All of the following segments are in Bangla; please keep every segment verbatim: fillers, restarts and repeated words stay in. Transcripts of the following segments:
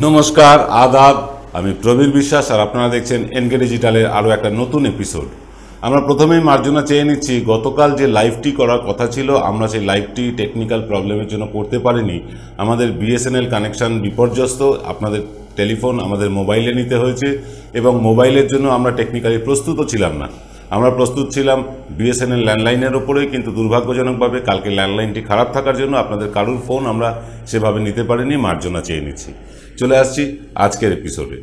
নমস্কার, আদাব। আমি প্রবীর বিশ্বাস আর আপনারা দেখছেন এনকে ডিজিটালের আরও একটা নতুন এপিসোড। আমরা প্রথমেই মার্জনা চেয়ে নিচ্ছি, গতকাল যে লাইভটি করার কথা ছিল আমরা সেই লাইভটি টেকনিক্যাল প্রবলেমের জন্য করতে পারিনি। আমাদের বিএসএনএল কানেকশান বিপর্যস্ত, আপনাদের টেলিফোন আমাদের মোবাইলে নিতে হয়েছে এবং মোবাইলের জন্য আমরা টেকনিক্যালি প্রস্তুতও ছিলাম না। আমরা প্রস্তুত ছিলাম বিএসএনএল ল্যান্ডলাইনের ওপরে, কিন্তু দুর্ভাগ্যজনকভাবে কালকে ল্যান্ডলাইনটি খারাপ থাকার জন্য আপনাদের কারুর ফোন আমরা সেভাবে নিতে পারিনি। মার্জনা চেয়ে নিচ্ছি। চলে আসছি আজকের এপিসোডে।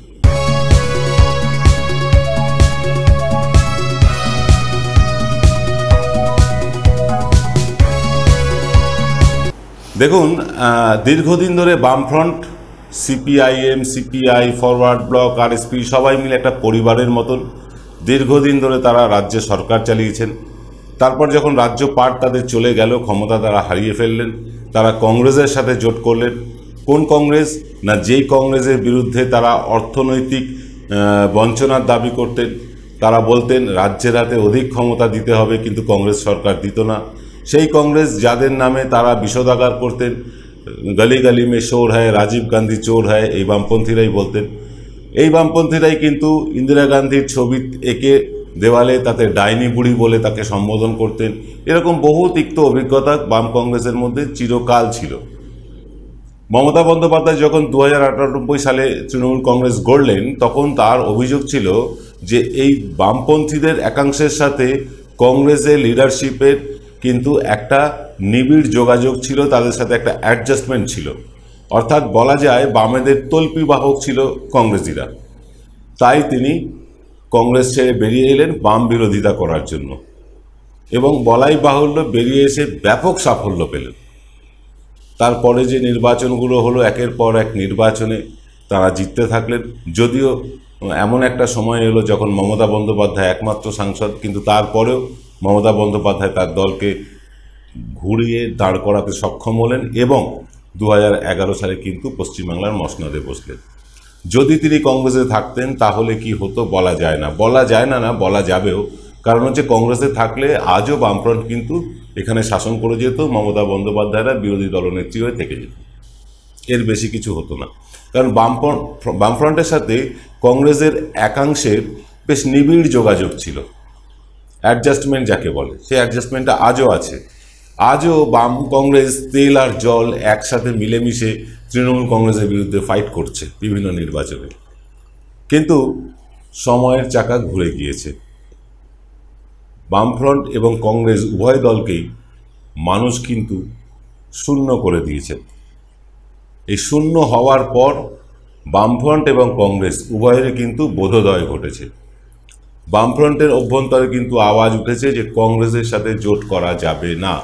দেখুন, দীর্ঘদিন ধরে বামফ্রন্ট, CPIM, CPI, Forward Bloc, RSP সবাই মিলে একটা পরিবারের মতন দীর্ঘদিন ধরে তারা রাজ্যে সরকার চালিয়েছেন। তারপর যখন রাজ্য পার্ট তাদের চলে গেল, ক্ষমতা তারা হারিয়ে ফেললেন, তারা কংগ্রেসের সাথে জোট করলেন। কোন কংগ্রেস? না, যেই কংগ্রেসের বিরুদ্ধে তারা অর্থনৈতিক বঞ্চনার দাবি করতেন। তারা বলতেন রাজ্যের হাতে অধিক ক্ষমতা দিতে হবে, কিন্তু কংগ্রেস সরকার দিত না। সেই কংগ্রেস যাদের নামে তারা বিষোদাগার করতেন, গলি গলি মে চোর হ্যায়, রাজীব গান্ধী চোর হ্যায়, এই বামপন্থীরাই বলতেন। এই বামপন্থীরাই কিন্তু ইন্দিরা গান্ধীর ছবি এঁকে দেওয়ালে তাতে ডাইনি বুড়ি বলে তাকে সম্বোধন করতেন। এরকম বহু তিক্ত অভিজ্ঞতা বাম কংগ্রেসের মধ্যে চিরকাল ছিল। মমতা বন্দ্যোপাধ্যায় যখন দু হাজার আটানব্বই সালে তৃণমূল কংগ্রেস গড়লেন, তখন তার অভিযোগ ছিল যে এই বামপন্থীদের একাংশের সাথে কংগ্রেসের লিডারশিপের কিন্তু একটা নিবিড় যোগাযোগ ছিল, তাদের সাথে একটা অ্যাডজাস্টমেন্ট ছিল। অর্থাৎ বলা যায় বামেদের তল্পি বাহক ছিল কংগ্রেসিরা। তাই তিনি কংগ্রেস ছেড়ে বেরিয়ে এলেন বাম বিরোধিতা করার জন্য, এবং বলাই বাহুল্য বেরিয়ে এসে ব্যাপক সাফল্য পেলেন। তারপরে যে নির্বাচনগুলো হলো, একের পর এক নির্বাচনে তারা জিততে থাকলেন। যদিও এমন একটা সময় এলো যখন মমতা বন্দ্যোপাধ্যায় একমাত্র সাংসদ, কিন্তু তারপরেও মমতা বন্দ্যোপাধ্যায় তার দলকে ঘুরিয়ে দাঁড় করাতে সক্ষম হলেন এবং দু হাজার এগারো সালে কিন্তু পশ্চিমবাংলার মসনদে বসলেন। যদি তিনি কংগ্রেসে থাকতেন তাহলে কি হতো বলা যায় না, বলা যায় না না বলা যাবেও। কারণ হচ্ছে কংগ্রেসে থাকলে আজও বামফ্রন্ট কিন্তু এখানে শাসন করে যেত, মমতা বন্দ্যোপাধ্যায়রা বিরোধী দলনেত্রী হয়ে থেকে যেত। এর বেশি কিছু হতো না, কারণ বামফ্রন্ট বামফ্রন্টের সাথে কংগ্রেসের একাংশের বেশ নিবিড় যোগাযোগ ছিল। অ্যাডজাস্টমেন্ট যাকে বলে, সেই অ্যাডজাস্টমেন্টটা আজও আছে। আজও বাম কংগ্রেস তেল আর জল একসাথে মিলেমিশে তৃণমূল কংগ্রেসের বিরুদ্ধে ফাইট করছে বিভিন্ন নির্বাচনে। কিন্তু সময়ের চাকা ঘুরে গিয়েছে। বামফ্রন্ট এবং কংগ্রেস উভয় দলকেই মানুষ কিন্তু শূন্য করে দিয়েছে। এই শূন্য হওয়ার পর বামফ্রন্ট এবং কংগ্রেস উভয়েরই কিন্তু বোধোদয় ঘটেছে। বামফ্রন্টের অভ্যন্তরে কিন্তু আওয়াজ উঠেছে যে কংগ্রেসের সাথে জোট করা যাবে না।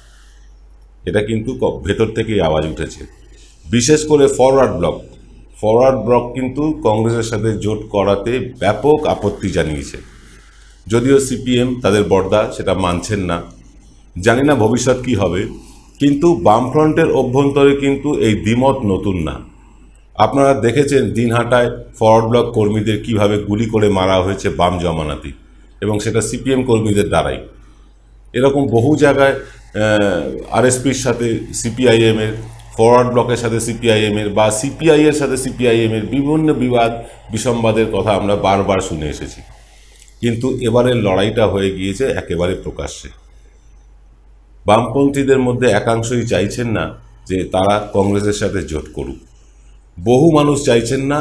এটা কিন্তু ভেতর থেকেই আওয়াজ উঠেছে। বিশেষ করে ফরওয়ার্ড ব্লক ফরওয়ার্ড ব্লক কিন্তু কংগ্রেসের সাথে জোট করাতে ব্যাপক আপত্তি জানিয়েছে। যদিও সিপিএম তাদের বর্দা সেটা মানছেন না। জানি না ভবিষ্যৎ কি হবে, কিন্তু বামফ্রন্টের অভ্যন্তরে কিন্তু এই দ্বিমত নতুন না। আপনারা দেখেছেন দিনহাটায় ফরওয়ার্ড ব্লক কর্মীদের কিভাবে গুলি করে মারা হয়েছে বাম জমানাতি, এবং সেটা সিপিএম কর্মীদের দ্বারাই। এরকম বহু জায়গায় আরএসপির সাথে সিপিআইএমের, ফরওয়ার্ড ব্লকের সাথে সিপিআইএমের বা সিপিআইয়ের সাথে সিপিআইএমের বিভিন্ন বিবাদ বিসম্বাদের কথা আমরা বারবার শুনে এসেছি। কিন্তু এবারের লড়াইটা হয়ে গিয়েছে একেবারে প্রকাশ্যে। বামপন্থীদের মধ্যে একাংশই চাইছেন না যে তারা কংগ্রেসের সাথে জোট করুক। বহু মানুষ চাইছেন না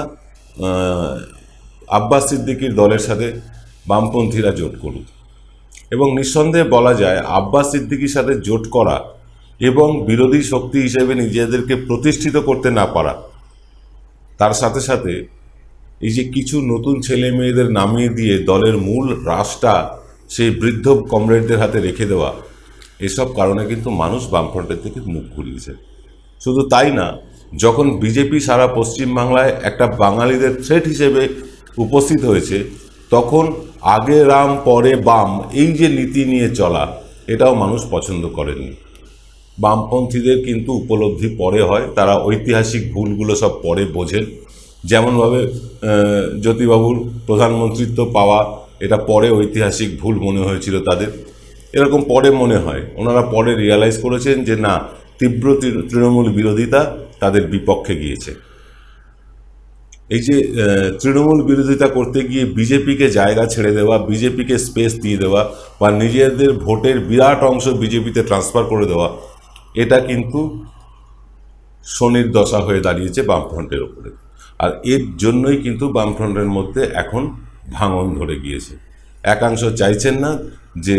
আব্বাস সিদ্দিকির দলের সাথে বামপন্থীরা জোট করুক। এবং নিঃসন্দেহে বলা যায় আব্বাস সিদ্দিকির সাথে জোট করা এবং বিরোধী শক্তি হিসেবে নিজেদেরকে প্রতিষ্ঠিত করতে না পারা, তার সাথে সাথে এই যে কিছু নতুন ছেলে মেয়েদের নামিয়ে দিয়ে দলের মূল রাশটা সেই বৃদ্ধ কমরেডদের হাতে রেখে দেওয়া, এসব কারণে কিন্তু মানুষ বামফ্রন্টের থেকে মুখ ঘুরিয়েছে। শুধু তাই না, যখন বিজেপি সারা পশ্চিমবাংলায় একটা বাঙালিদের থ্রেট হিসেবে উপস্থিত হয়েছে, তখন আগে রাম পরে বাম এই যে নীতি নিয়ে চলা, এটাও মানুষ পছন্দ করেনি। বামপন্থীদের কিন্তু উপলব্ধি পরে হয়, তারা ঐতিহাসিক ভুলগুলো সব পরে বোঝেন। যেমনভাবে জ্যোতিবাবুর প্রধানমন্ত্রিত্ব পাওয়া, এটা পরে ঐতিহাসিক ভুল মনে হয়েছিল তাদের, এরকম পরে মনে হয়। ওনারা পরে রিয়ালাইজ করেছেন যে না, তীব্র তৃণমূল বিরোধিতা তাদের বিপক্ষে গিয়েছে। এই যে তৃণমূল বিরোধিতা করতে গিয়ে বিজেপিকে জায়গা ছেড়ে দেওয়া, বিজেপিকে স্পেস দিয়ে দেওয়া বা নিজেদের ভোটের বিরাট অংশ বিজেপিতে ট্রান্সফার করে দেওয়া, এটা কিন্তু শনির দশা হয়ে দাঁড়িয়েছে বামফ্রন্টের ওপরে। আর এর জন্যই কিন্তু বামফ্রন্টের মধ্যে এখন ভাঙন ধরে গিয়েছে। একাংশ চাইছেন না যে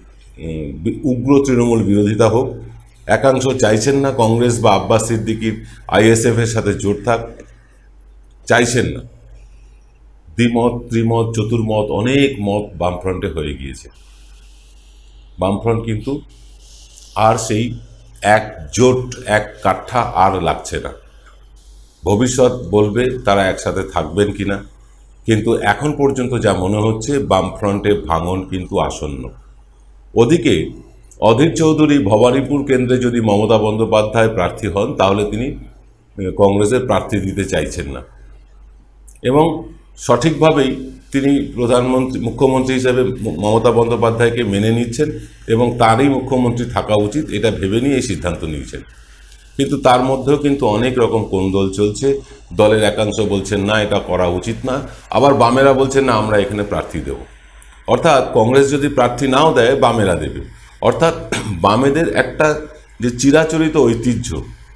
উগ্র তৃণমূল বিরোধিতা হোক, একাংশ চাইছেন না কংগ্রেস বা আব্বাস সিদ্দিকির আইএসএফ এর সাথে জোট থাক, চাইছেন না। দ্বিমত, ত্রিমত, চতুর্মত, অনেক মত বামফ্রন্টে হয়ে গিয়েছে। বামফ্রন্ট কিন্তু আর সেই একজোট এক কাঠা আর লাগছে না। ভবিষ্যৎ বলবে তারা একসাথে থাকবেন কিনা, কিন্তু এখন পর্যন্ত যা মনে হচ্ছে বামফ্রন্টে ভাঙন কিন্তু আসন্ন। ওদিকে অধীর চৌধুরী ভবানীপুর কেন্দ্রে যদি মমতা বন্দ্যোপাধ্যায় প্রার্থী হন তাহলে তিনি কংগ্রেসের প্রার্থী দিতে চাইছেন না, এবং সঠিকভাবেই তিনি প্রধানমন্ত্রী মুখ্যমন্ত্রী হিসেবে মমতা বন্দ্যোপাধ্যায়কে মেনে নিচ্ছেন এবং তারই মুখ্যমন্ত্রী থাকা উচিত এটা ভেবে নিয়ে এই সিদ্ধান্ত নিয়েছেন। কিন্তু তার মধ্যেও কিন্তু অনেক রকম কোন্দল চলছে। দলের একাংশ বলছেন না এটা করা উচিত না, আবার বামেরা বলছেন না আমরা এখানে প্রার্থী দেব। অর্থাৎ কংগ্রেস যদি প্রার্থী নাও দেয় বামেরা দেবে। অর্থাৎ বামেদের একটা যে চিরাচরিত ঐতিহ্য,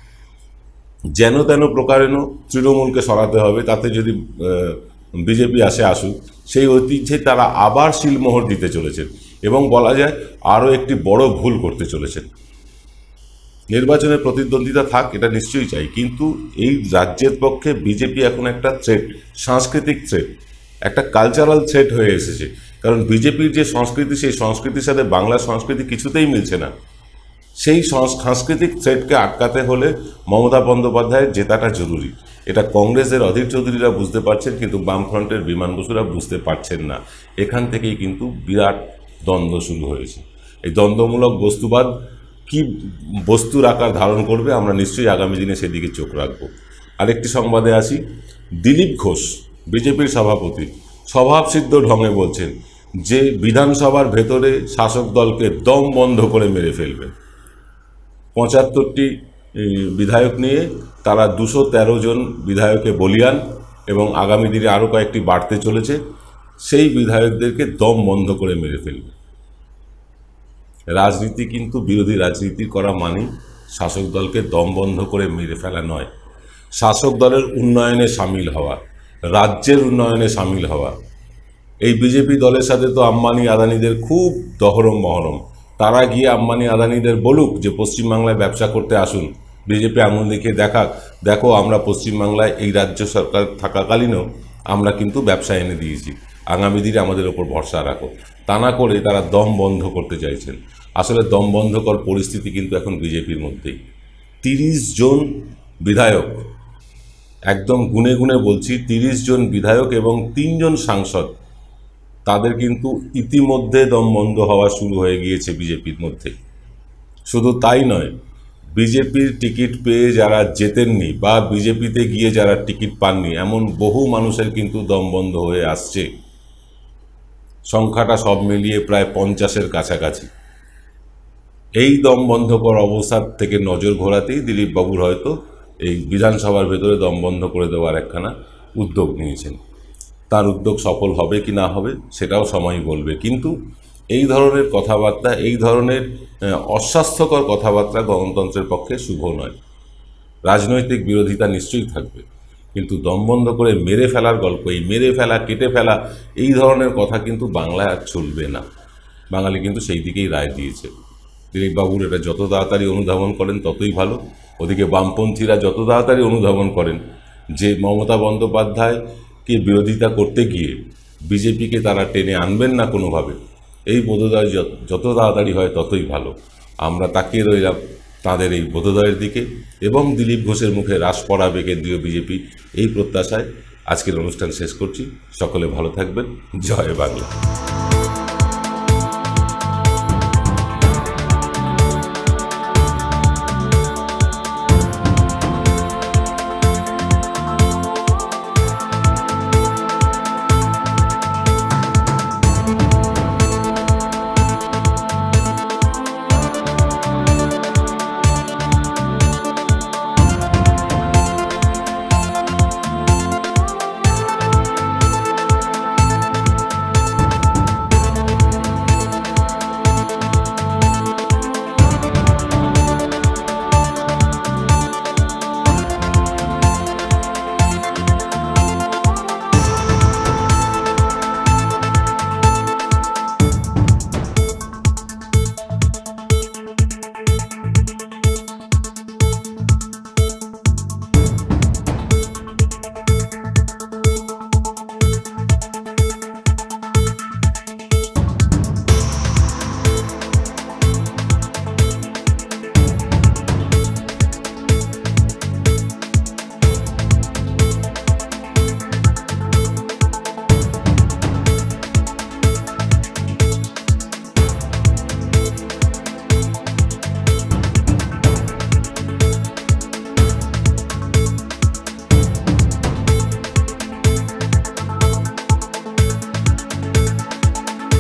যেন তেন প্রকারেণ তৃণমূলকে সরাতে হবে, তাতে যদি বিজেপি আসে আসুক, সেই ঐতিহ্যে তারা আবার শিলমোহর দিতে চলেছেন এবং বলা যায় আরও একটি বড় ভুল করতে চলেছেন। নির্বাচনে প্রতিদ্বন্দ্বিতা থাক, এটা নিশ্চয়ই চাই, কিন্তু এই রাজ্যের পক্ষে বিজেপি এখন একটা থ্রেট, সাংস্কৃতিক থ্রেট, একটা কালচারাল থ্রেট হয়ে এসেছে। কারণ বিজেপির যে সংস্কৃতি, সেই সংস্কৃতির সাথে বাংলা সংস্কৃতি কিছুতেই মিলছে না। সেই সাংস্কৃতিক থ্রেটকে আটকাতে হলে মমতা বন্দ্যোপাধ্যায়ের জেতাটা জরুরি। এটা কংগ্রেসের অধীর চৌধুরীরা বুঝতে পারছেন, কিন্তু বামফ্রন্টের বিমান বসুরা বুঝতে পারছেন না। এখান থেকেই কিন্তু বিরাট দ্বন্দ্ব শুরু হয়েছে। এই দ্বন্দ্বমূলক বস্তুবাদ কি বস্তুর আকার ধারণ করবে আমরা নিশ্চয়ই আগামী দিনে সেদিকে চোখ রাখব। আরেকটি সংবাদে আসি। দিলীপ ঘোষ বিজেপির সভাপতি স্বভাবসিদ্ধ ঢঙে বলছেন যে বিধানসভার ভেতরে শাসক দলকে দম বন্ধ করে মেরে ফেলবেন। পঁচাত্তরটি বিধায়ক নিয়ে তারা দুশো তেরো জন বিধায়কে বলিয়ান এবং আগামী দিনে আরও কয়েকটি বাড়তে চলেছে। সেই বিধায়কদেরকে দম বন্ধ করে মেরে ফেলবে। রাজনীতি কিন্তু বিরোধী রাজনীতি করা মানে শাসক দলকে দম বন্ধ করে মেরে ফেলা নয়, শাসক দলের উন্নয়নে সামিল হওয়া, রাজ্যের উন্নয়নে সামিল হওয়া। এই বিজেপি দলের সাথে তো আম্বানি আদানিদের খুব দহরম মহরম। তারা গিয়ে আম্বানি আদানিদের বলুক যে পশ্চিমবাংলায় ব্যবসা করতে আসুন, বিজেপি আঙুল দেখিয়ে দেখাক, দেখো আমরা পশ্চিমবাংলায় এই রাজ্য সরকার থাকাকালীনও আমরা কিন্তু ব্যবসা এনে দিয়েছি, আগামী দিনে আমাদের ওপর ভরসা রাখো। তা না করে তারা দম বন্ধ করতে চাইছেন। আসলে দম বন্ধকর পরিস্থিতি কিন্তু এখন বিজেপির মধ্যেই। তিরিশ জন বিধায়ক, একদম গুনে গুনে বলছি, তিরিশ জন বিধায়ক এবং তিনজন সাংসদ, তাদের কিন্তু ইতিমধ্যে দম বন্ধ হওয়া শুরু হয়ে গিয়েছে বিজেপির মধ্যে। শুধু তাই নয়, বিজেপির টিকিট পেয়ে যারা জেতেননি বা বিজেপিতে গিয়ে যারা টিকিট পাননি, এমন বহু মানুষের কিন্তু দম বন্ধ হয়ে আসছে। সংখ্যাটা সব মিলিয়ে প্রায় পঞ্চাশের কাছাকাছি। এই দম বন্ধকর অবস্থার থেকে নজর ঘোরাতেই দিলীপ বাবুর হয়তো এই বিধানসভার ভেতরে দম বন্ধ করে দেওয়ার একখানা উদ্যোগ নিয়েছেন। তার উদ্যোগ সফল হবে কি না হবে সেটাও সময়ই বলবে। কিন্তু এই ধরনের কথাবার্তা, এই ধরনের অস্বাস্থ্যকর কথাবার্তা গণতন্ত্রের পক্ষে শুভ নয়। রাজনৈতিক বিরোধিতা নিশ্চয়ই থাকবে, কিন্তু দম বন্ধ করে মেরে ফেলার গল্প, এই মেরে ফেলা, কেটে ফেলা, এই ধরনের কথা কিন্তু বাংলায় আর চলবে না। বাঙালি কিন্তু সেই দিকেই রায় দিয়েছে। দিলীপবাবুর এটা যত তাড়াতাড়ি অনুধাবন করেন ততই ভালো। ওদিকে বামপন্থীরা যত তাড়াতাড়ি অনুধাবন করেন যে মমতা বন্দ্যোপাধ্যায়কে বিরোধিতা করতে গিয়ে বিজেপিকে তারা টেনে আনবেন না কোনোভাবে, এই বোধোদয় যত তাড়াতাড়ি হয় ততই ভালো। আমরা তাকিয়ে রইলাম তাদের এই বোধোদয়ের দিকে এবং দিলীপ ঘোষের মুখে হ্রাস পড়াবে কেন্দ্রীয় বিজেপি, এই প্রত্যাশায় আজকের অনুষ্ঠান শেষ করছি। সকলে ভালো থাকবেন। জয় বাংলা।